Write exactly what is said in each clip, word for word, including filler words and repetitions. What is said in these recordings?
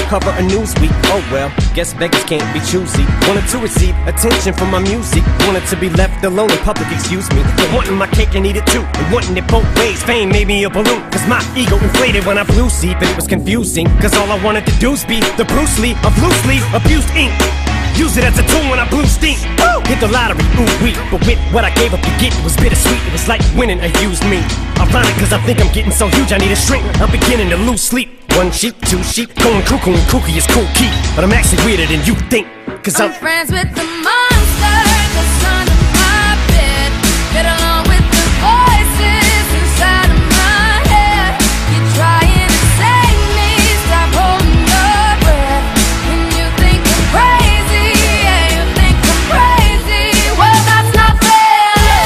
cover of Newsweek. Oh well, guess beggars can't be choosy. Wanted to receive attention from my music, wanted to be left alone in public, excuse me. But wanting my cake and eat it too, and wanting it both ways. Fame made me a balloon, cause my ego inflated when I flew see, but it was confusing, cause all I wanted to do was be the Bruce Lee of loose leaf abused ink. Use it as a tool when I blew steam. Woo! Hit the lottery, ooh wee. But with what I gave up to get, it was bittersweet. It was like winning a used me. Ironic, cause I think I'm getting so huge I need a shrink. I'm beginning to lose sleep. One sheep, two sheep, going cuckoo and kooky is cool key. But I'm actually weirder than you think, cause I'm, I'm friends with the monster that's under my bed. Get along with the voices inside of my head. You're trying to save me, stop holding your breath. When you think I'm crazy, yeah, you think I'm crazy. Well, that's not fair.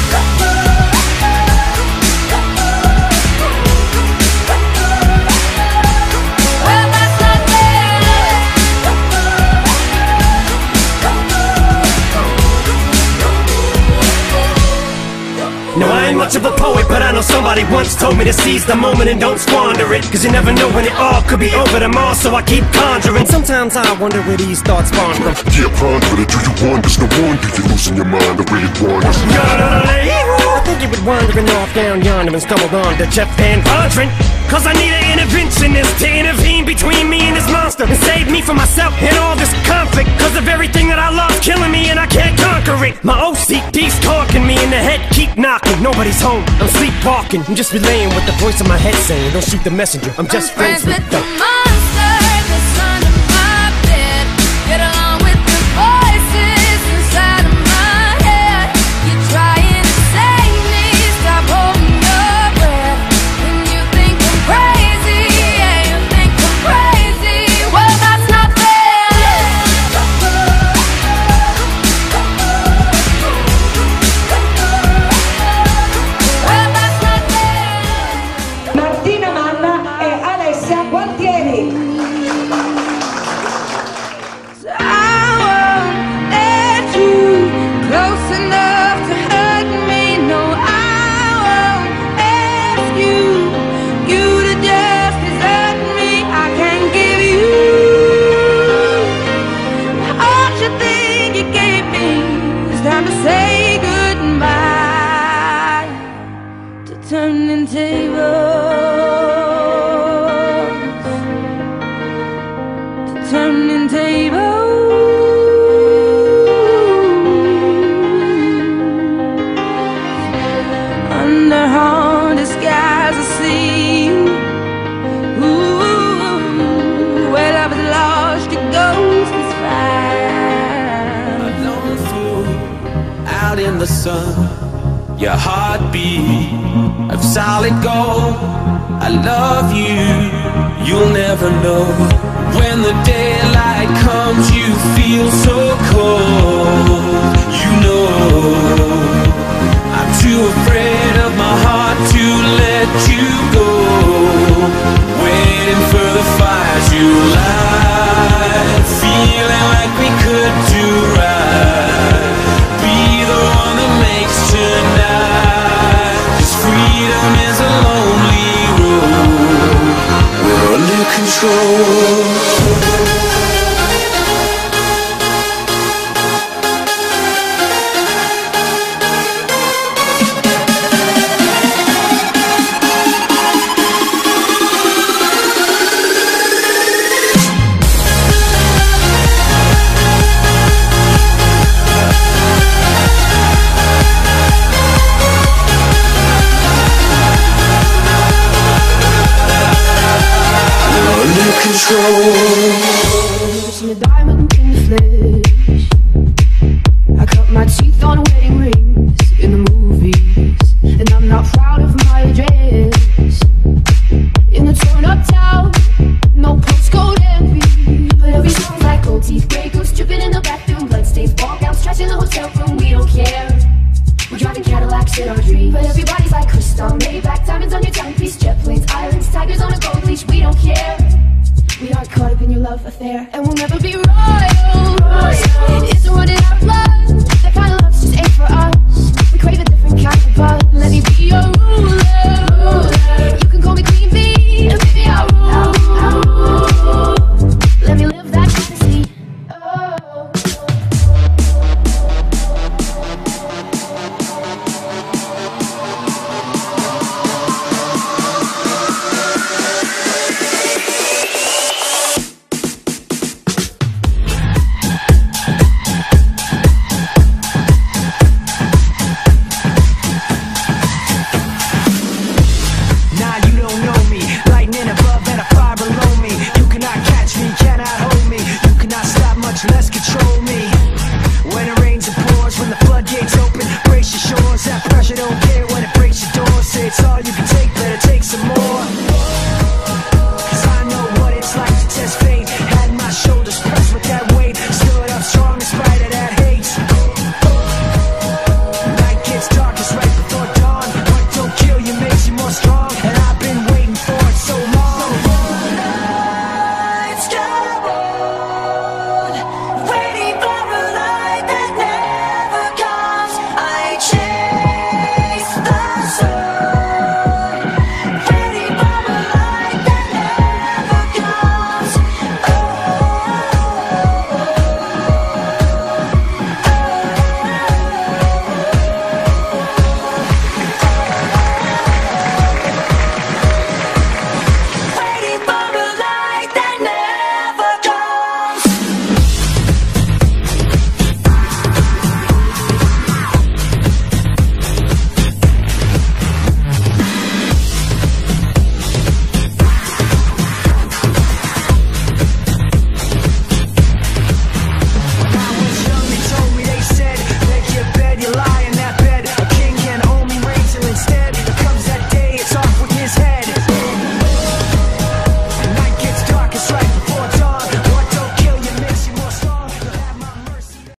Well, that's not fair. no, I ain't much of a poet, but I know somebody once told me to seize the moment and don't squander it. Cause you never know when it all could be over tomorrow, so I keep conjuring. Sometimes I wonder where these thoughts spawn from. Yeah, ponder it, do you wonder? No wonder you're losing your mind, I really wonder. I think you were wandering off down yonder and stumbled on to Jeff Van Vondren. Cause I need an interventionist to intervene between me and this monster and save me from myself and all this conflict. Cause of everything that I love killing me and I can't conquer it. My O C D's talking me in the head, keep knocking. Nobody's home, I'm sleepwalking. I'm just relaying what the voice in my head saying. Don't shoot the messenger, I'm just I'm friends, friends with with the monster that's under my bed. Get along with the voices inside of my head. You're trying to save me, stop holding your breath. When you think I'm crazy, yeah, you think I'm crazy. Well, that's not fair. Well, that's not fair. Martina Manna e Alessia Gualtieri. I won't let you close enough to hurt me. No, I won't ask you, you to just desert me. I can't give you all you think you gave me. It's time to say goodbye to turning tables, to turning tables. Under haunted skies I see you. Ooh, well, I was lost, your ghost is fine. A lone fool out in the sun, your heartbeat of solid gold. I love you, you'll never know. When the daylight comes, you feel so cold. You know I'm too afraid of my heart to let you go. Waiting for the fires you light, feeling like we could do right. Be the one that makes tonight. 'Cause freedom is a lonely road. We're under control. Losing a diamond in the flesh. I cut my teeth on wedding rings in the movies, and I'm not proud of my address. In a torn up town, no postcode envy, but every song's like gold teeth, grey goose dripping in the bathroom, bloodstains, ball gowns, trash in the hotel room. We don't care. We're driving Cadillacs in our dreams, but everybody's like crystal, Maybach, diamonds on your timepiece, jet planes, islands, tigers on a gold leash. We don't care. We are caught up in your love affair, and we'll never be royal. Royal. It's running out of blood. That kind of love just ain't for us.